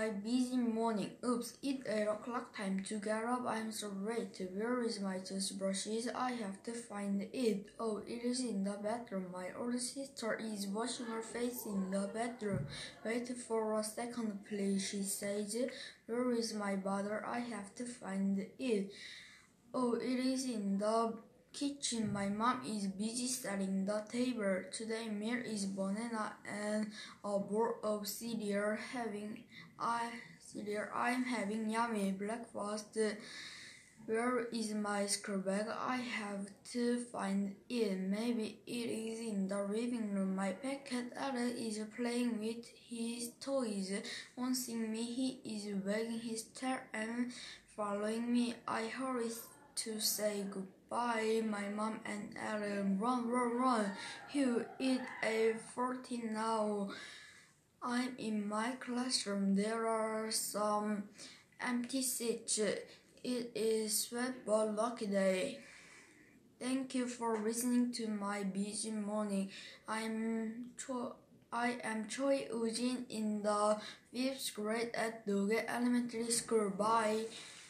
my busy morning. Oops, it's 8 o'clock, time to get up. I'm so late. Where is my toothbrushes? I have to find it. Oh, it is in the bedroom. My older sister is washing her face in the bedroom. Wait for a second, please, she says. Where is my butter? I have to find it. Oh, it is in the kitchen. My mom is busy setting the table. Today meal is banana and a bowl of cereal. I'm having yummy breakfast. Where is my school bag? I have to find it. Maybe it is in the living room. My pet cat Alex is playing with his toys. On seeing me, he is wagging his tail and following me. I hurry to say goodbye. My mom and Ellen run. Phew, it's 8:40 now. I'm in my classroom. There are some empty seats. It is sweat but lucky day. Thank you for listening to my busy morning. I am Choi Eugene in the 5th grade at Doge Elementary School. Bye.